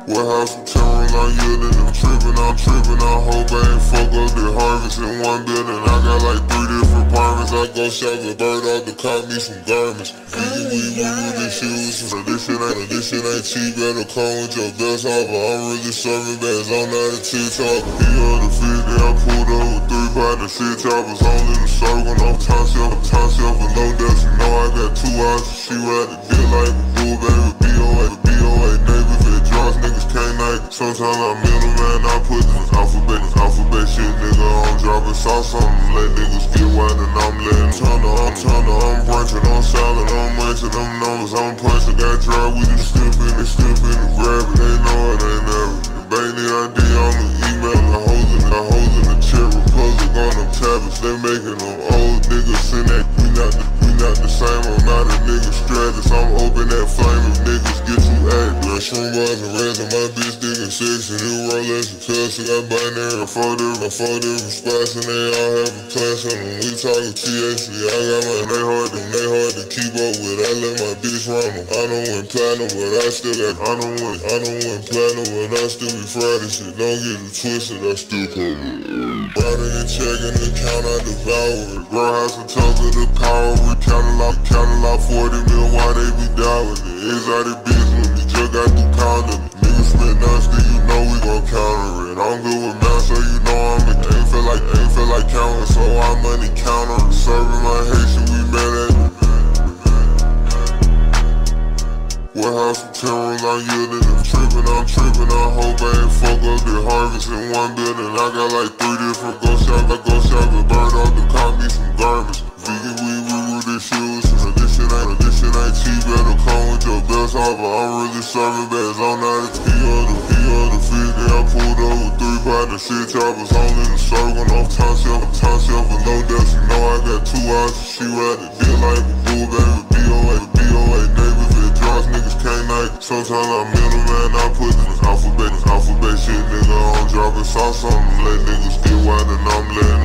Warehouse from Timberline yielding, I'm tripping, I hope I ain't fuck up the harvest in one building. I got like 3 different apartments, I go shop a bird off to cop me some garments. We with the shoes, so this shit ain't cheap, better come with your best offer. I'm really serving bags, I'm not a TikTok. He on the 50, I pulled up with 3 partners, 6 choppers, on in the circle, no time shelf, and no deaths. You know I got 2 houses, she ride the dick like a bull, baby, BOA, neighbor, if it draws, niggas can't like. Sometimes I'm middleman, I put this alphabet shit, nigga, I'm dropping sauce on them, let niggas get wild and I'm letting I'm brunching, I'm solid, I'm munching them numbers, I'm punching, got dry, we just still finna grab it, they know it ain't never. The bank need ID on the email, I hold in the Czech Republic on them tablets, they making them old niggas send that, we not the same, I'm not a nigga stratus, I'm open that flame if niggas get too active. Shroom bars and reds and my bitch digging 6 and new Rolex and Tesla, got binary and 4 different spots and they all have a plan on them. We talking THC, I got mine, they hard to keep up with, I let my bitch run them. I don't win platinum, but I still got, I don't win platinum, but I still be fried and shit, don't get it twisted, I still come with. Riding and checking the count, I devour it. Grow house and talk to the power, we count a lot 40 mil, why they be doubting it? Exotic bitch with me, just got through pounding it. Niggas spit nasty, you know we gon' counter it. I'm good with math, so you know ain't feel like counting, so I money counter. Serving my Haitian, we mad at it. Warehouse from Timberline yielding, I'm tripping, I hope I ain't fuck up the harvest in one building. I got like 3 different go shop a bird off to cop me some garments. Vegan, we with the shoes, so this shit ain't cheap, better come with your best offer. I'm really serving bags, I'm not a P on the 50, I pulled up with 3 partners, 6 choppers, on in the circle, no time shelf, and no deaths. You know I got 2 houses, she ride the dick like a bull, baby, BOA, neighbor, if it draws, niggas can't like. Sometimes I'm middleman, I put this alphabet shit, nigga, I'm dropping sauce on them, let niggas get wild and I'm letting